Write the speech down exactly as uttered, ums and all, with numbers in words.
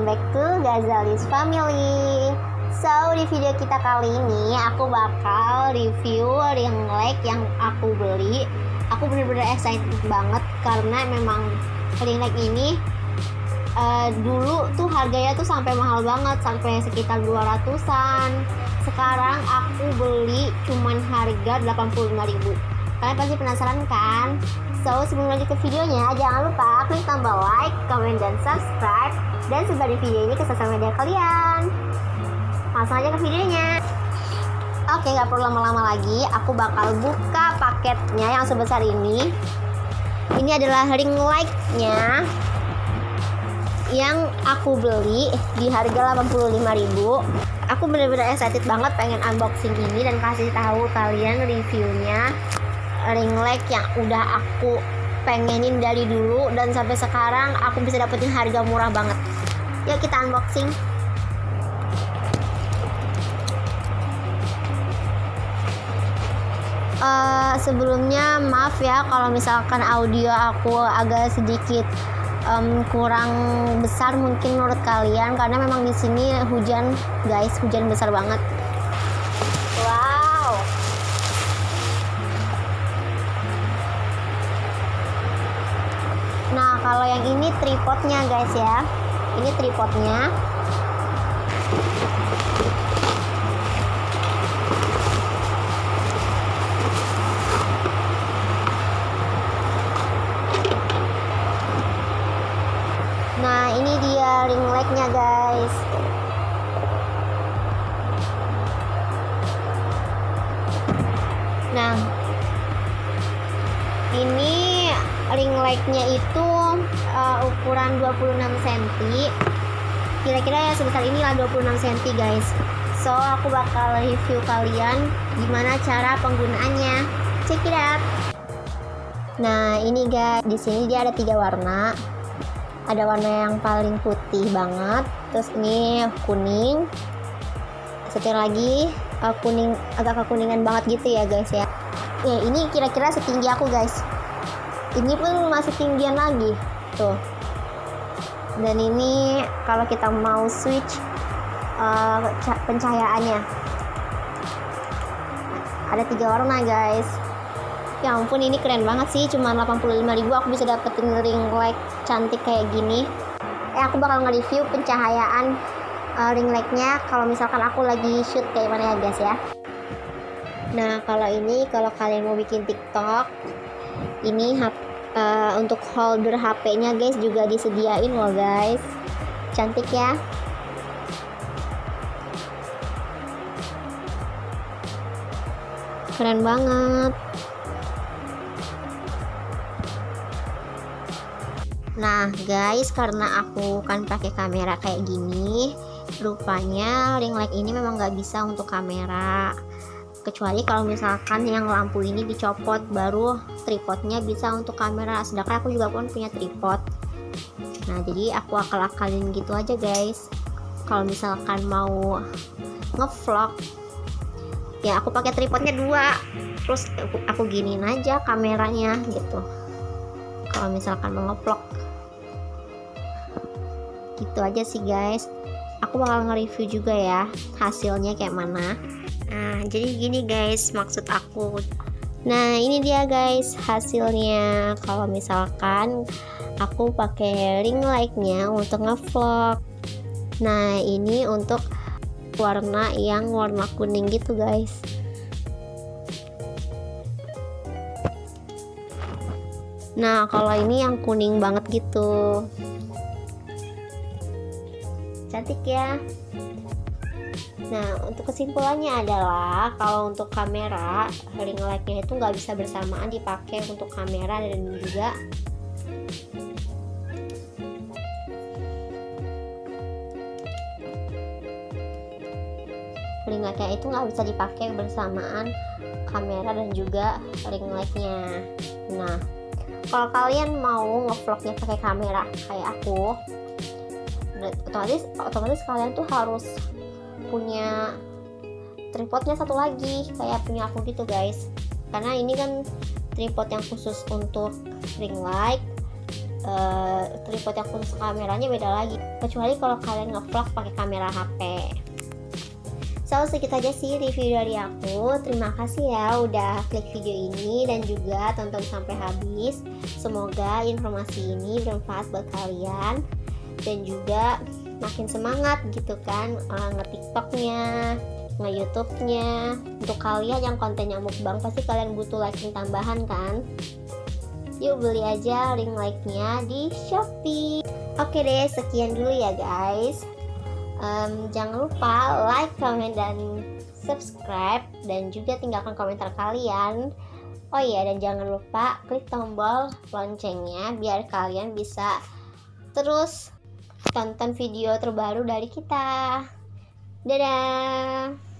welcome back to Ghazali's Family. So di video kita kali ini aku bakal review ring light yang aku beli. Aku bener-bener excited banget karena memang ring light ini uh, dulu tuh harganya tuh sampai mahal banget, sampai sekitar dua ratusan. Sekarang aku beli cuman harga delapan puluh lima ribu. Kalian pasti penasaran kan? So sebelum lanjut ke videonya, jangan lupa klik tombol like, comment, dan subscribe, dan sebarin video ini ke sosial media kalian. Langsung aja ke videonya. Oke, gak perlu lama-lama lagi, aku bakal buka paketnya yang sebesar ini. Ini adalah ring light-nya yang aku beli di harga delapan puluh lima ribu. Aku bener-bener excited banget pengen unboxing ini dan kasih tahu kalian reviewnya ring light yang udah aku pengenin dari dulu dan sampai sekarang aku bisa dapetin harga murah banget. Yuk kita unboxing. Uh, sebelumnya maaf ya kalau misalkan audio aku agak sedikit um, kurang besar mungkin menurut kalian, karena memang di sini hujan guys, hujan besar banget. Wow. Nah, kalau yang ini tripodnya guys ya. Ini tripodnya. Nah, ini dia ring light-nya guys. Nah, ini ring light-nya itu uh, ukuran dua puluh enam sentimeter. Kira-kira ya sebesar inilah, dua puluh enam sentimeter guys. So, aku bakal review kalian gimana cara penggunaannya. Check it out. Nah, ini guys, di sini dia ada tiga warna. Ada warna yang paling putih banget, terus ini kuning, setir lagi uh, kuning, agak kekuningan banget gitu ya guys ya. Ya, ini kira-kira setinggi aku guys. Ini pun masih tinggian lagi tuh. Dan ini kalau kita mau switch uh, pencahayaannya, ada tiga warna guys. Ya ampun, ini keren banget sih, cuma delapan puluh lima ribu aku bisa dapetin ring light cantik kayak gini. Eh aku bakal nge-review pencahayaan uh, ring light-nya kalau misalkan aku lagi shoot kayak mana ya guys ya. Nah, kalau ini kalau kalian mau bikin TikTok, ini uh, untuk holder H P-nya guys juga disediain loh guys. Cantik ya. Keren banget. Nah guys, karena aku kan pakai kamera kayak gini, rupanya ring light ini memang nggak bisa untuk kamera, kecuali kalau misalkan yang lampu ini dicopot, baru tripodnya bisa untuk kamera. Sedangkan aku juga pun punya tripod. Nah, jadi aku akal-akalin gitu aja guys. Kalau misalkan mau ngevlog, ya aku pakai tripodnya dua, terus aku, aku giniin aja kameranya gitu. Kalau misalkan mau ngevlog, gitu aja sih guys. Aku bakal nge-review juga ya hasilnya kayak mana. Nah, jadi gini guys maksud aku. Nah, ini dia guys hasilnya. Kalau misalkan aku pakai ring light-nya untuk ngevlog. Nah, ini untuk warna yang warna kuning gitu guys. Nah, kalau ini yang kuning banget gitu. Cantik ya. Nah, untuk kesimpulannya adalah kalau untuk kamera, ring light-nya itu nggak bisa bersamaan dipakai untuk kamera, dan juga ring light-nya itu nggak bisa dipakai bersamaan kamera dan juga ring light-nya. Nah, kalau kalian mau ngevlognya pakai kamera kayak aku, otomatis otomatis kalian tuh harus punya tripodnya satu lagi kayak punya aku gitu guys, karena ini kan tripod yang khusus untuk ring light, uh, tripod yang khusus kameranya beda lagi. kecuali kalau kalian ngevlog pakai kamera H P. So, segitu aja sih review dari aku. Terima kasih ya udah klik video ini dan juga tonton sampai habis. Semoga informasi ini bermanfaat buat kalian dan juga makin semangat gitu kan uh, nge-tiktoknya, nge-youtube-nya. Untuk kalian yang kontennya mukbang pasti kalian butuh liking tambahan kan. Yuk beli aja link like-nya di Shopee. Oke deh, sekian dulu ya guys. Um, jangan lupa like, comment, dan subscribe, dan juga tinggalkan komentar kalian. Oh iya, dan jangan lupa klik tombol loncengnya biar kalian bisa terus tonton video terbaru dari kita. Dadah.